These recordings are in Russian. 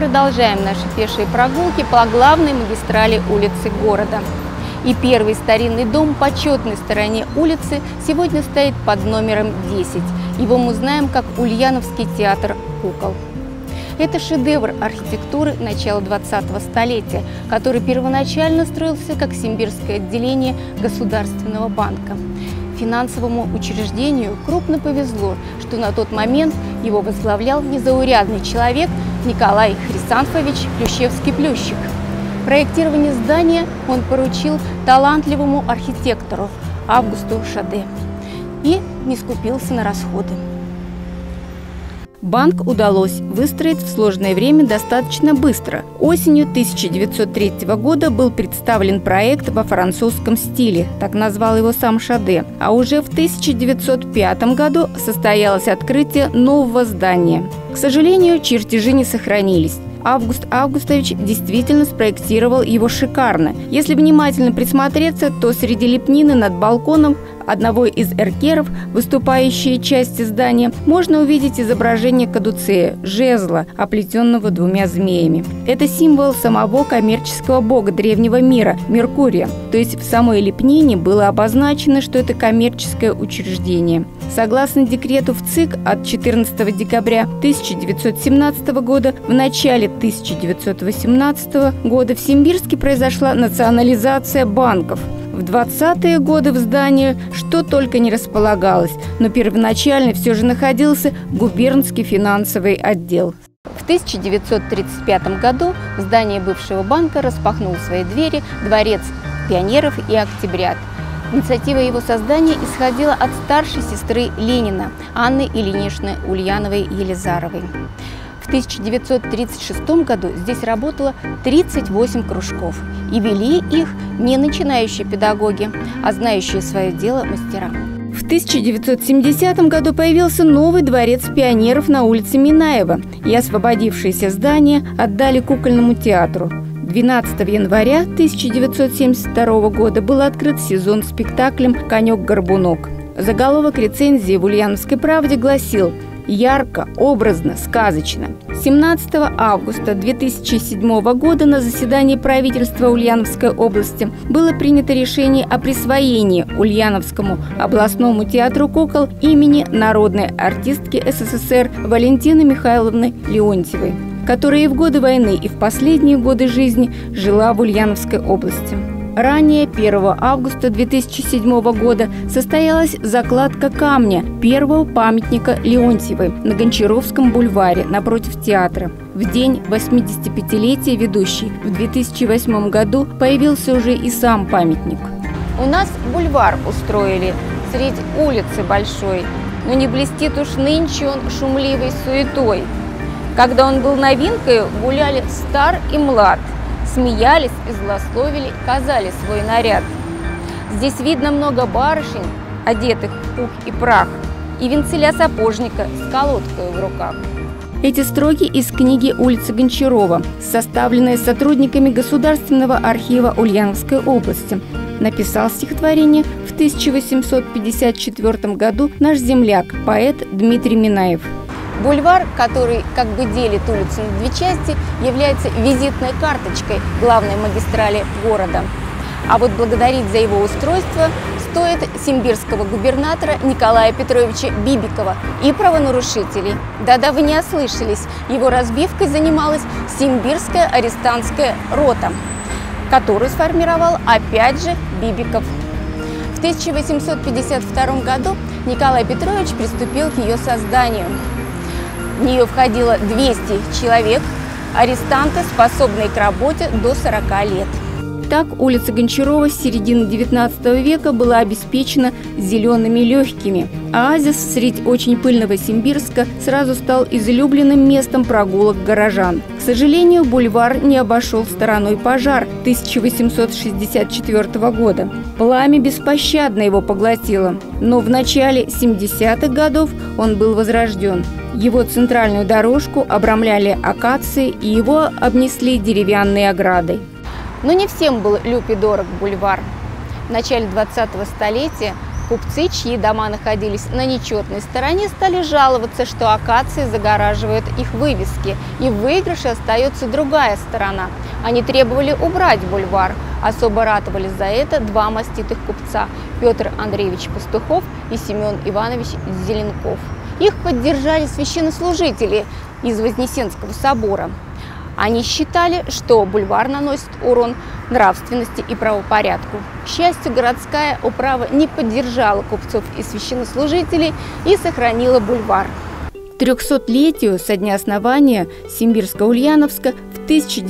продолжаем наши пешие прогулки по главной магистрали улицы города. И первый старинный дом по четной стороне улицы сегодня стоит под номером 10. Его мы знаем как Ульяновский театр кукол. Это шедевр архитектуры начала 20-го столетия, который первоначально строился как симбирское отделение Государственного банка. Финансовому учреждению крупно повезло, что на тот момент его возглавлял незаурядный человек Николай Хрисанфович Плющевский-Плющик. Проектирование здания он поручил талантливому архитектору Августу Шаде и не скупился на расходы. Банк удалось выстроить в сложное время достаточно быстро. Осенью 1903 года был представлен проект во французском стиле, так назвал его сам Шаде, а уже в 1905 году состоялось открытие нового здания. К сожалению, чертежи не сохранились. Август Августович действительно спроектировал его шикарно. Если внимательно присмотреться, то среди лепнины над балконом одного из эркеров, выступающей части здания, можно увидеть изображение кадуцея, жезла, оплетенного двумя змеями. Это символ самого коммерческого бога древнего мира – Меркурия. То есть в самой лепнине было обозначено, что это коммерческое учреждение. Согласно декрету в ЦИК от 14 декабря 1917 года, в начале 1918 года в Симбирске произошла национализация банков. В 20-е годы в здании что только не располагалось, но первоначально все же находился губернский финансовый отдел. В 1935 году в здании бывшего банка распахнул свои двери Дворец пионеров и Октябрят. Инициатива его создания исходила от старшей сестры Ленина Анны Ильиничны Ульяновой-Елизаровой. В 1936 году здесь работало 38 кружков, и вели их не начинающие педагоги, а знающие свое дело мастера. В 1970 году появился новый дворец пионеров на улице Минаева, и освободившееся здание отдали кукольному театру. 12 января 1972 года был открыт сезон спектаклем «Конек-горбунок». Заголовок рецензии в «Ульяновской правде» гласил: ярко, образно, сказочно. 17 августа 2007 года на заседании правительства Ульяновской области было принято решение о присвоении Ульяновскому областному театру кукол имени народной артистки СССР Валентины Михайловны Леонтьевой, которая и в годы войны, и в последние годы жизни жила в Ульяновской области. Ранее, 1 августа 2007 года, состоялась закладка камня первого памятника Леонтьевой на Гончаровском бульваре напротив театра. В день 85-летия ведущей в 2008 году появился уже и сам памятник. У нас бульвар устроили средь улицы большой, но не блестит уж нынче он шумливой суетой. Когда он был новинкой, гуляли стар и млад. Смеялись и злословили, казали свой наряд. Здесь видно много барышень, одетых в пух и прах, и венцеля сапожника с колодкой в руках. Эти строки из книги «Улица Гончарова», составленные сотрудниками Государственного архива Ульяновской области. Написал стихотворение в 1854 году наш земляк, поэт Дмитрий Минаев. Бульвар, который как бы делит улицу на две части, является визитной карточкой главной магистрали города. А вот благодарить за его устройство стоит симбирского губернатора Николая Петровича Бибикова и правонарушителей. Да-да, вы не ослышались, его разбивкой занималась Симбирская арестантская рота, которую сформировал опять же Бибиков. В 1852 году Николай Петрович приступил к ее созданию. В нее входило 200 человек, арестанты, способные к работе до 40 лет. Так улица Гончарова с середины XIX века была обеспечена зелеными легкими. Оазис средь очень пыльного Симбирска сразу стал излюбленным местом прогулок горожан. К сожалению, бульвар не обошел стороной пожар 1864 года. Пламя беспощадно его поглотило, но в начале 70-х годов он был возрожден. Его центральную дорожку обрамляли акации, и его обнесли деревянной оградой. Но не всем был люб и дорог бульвар. В начале 20-го столетия Купцы, чьи дома находились на нечетной стороне, стали жаловаться, что акации загораживают их вывески, и в выигрыше остается другая сторона. Они требовали убрать бульвар. Особо ратовали за это два маститых купца – Петр Андреевич Пастухов и Семен Иванович Зеленков. Их поддержали священнослужители из Вознесенского собора. Они считали, что бульвар наносит урон нравственности и правопорядку. К счастью, городская управа не поддержала купцов и священнослужителей и сохранила бульвар. К 300-летию со дня основания Симбирско-Ульяновска в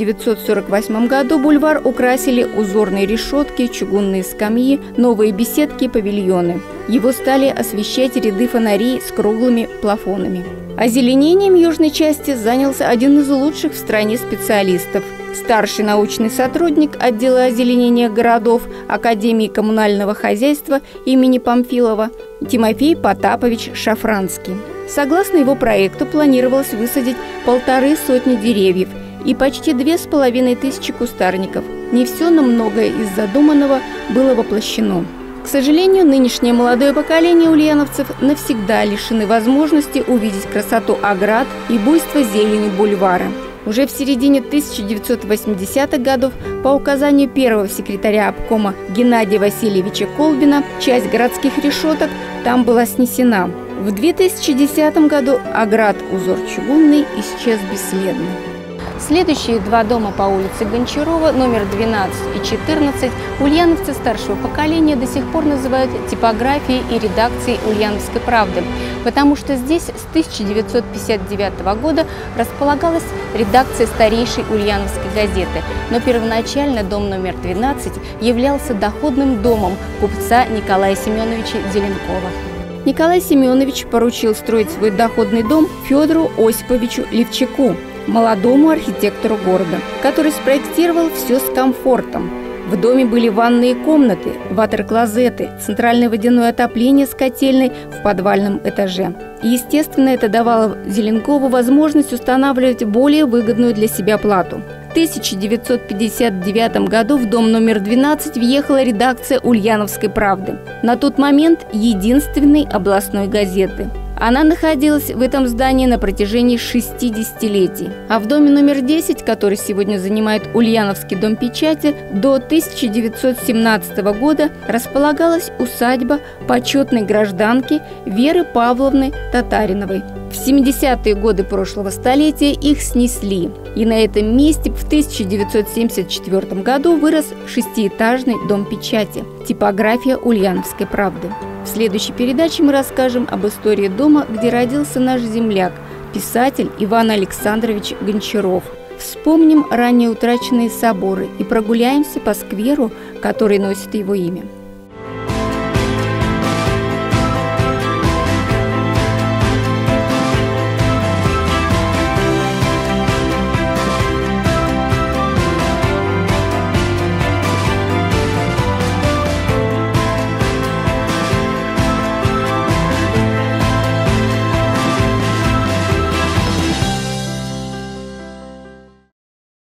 1948 году бульвар украсили узорные решетки, чугунные скамьи, новые беседки и павильоны. Его стали освещать ряды фонарей с круглыми плафонами. Озеленением южной части занялся один из лучших в стране специалистов – старший научный сотрудник отдела озеленения городов Академии коммунального хозяйства имени Памфилова Тимофей Потапович Шафранский. Согласно его проекту, планировалось высадить 150 деревьев и почти 2500 кустарников. Не все, но многое из задуманного было воплощено. К сожалению, нынешнее молодое поколение ульяновцев навсегда лишены возможности увидеть красоту оград и буйство зелени бульвара. Уже в середине 1980-х годов по указанию первого секретаря обкома Геннадия Васильевича Колбина часть городских решеток там была снесена. В 2010 году оград-узор чугунный исчез бесследно. Следующие два дома по улице Гончарова, номер 12 и 14, ульяновцы старшего поколения до сих пор называют типографией и редакцией «Ульяновской правды», потому что здесь с 1959 года располагалась редакция старейшей ульяновской газеты, но первоначально дом номер 12 являлся доходным домом купца Николая Семеновича Зеленкова. Николай Семенович поручил строить свой доходный дом Федору Осиповичу Левчаку, молодому архитектору города, который спроектировал все с комфортом. В доме были ванные комнаты, ватер-клозеты, центральное водяное отопление с котельной в подвальном этаже. И, естественно, это давало Зеленкову возможность устанавливать более выгодную для себя плату. В 1959 году в дом номер 12 въехала редакция «Ульяновской правды», на тот момент единственной областной газеты. Она находилась в этом здании на протяжении 60-летий. А в доме номер 10, который сегодня занимает Ульяновский дом печати, до 1917 года располагалась усадьба почетной гражданки Веры Павловны Татариновой. В 70-е годы прошлого столетия их снесли, и на этом месте в 1974 году вырос шестиэтажный дом печати, типография «Ульяновской правды». В следующей передаче мы расскажем об истории дома, где родился наш земляк, писатель Иван Александрович Гончаров. Вспомним ранее утраченные соборы и прогуляемся по скверу, который носит его имя.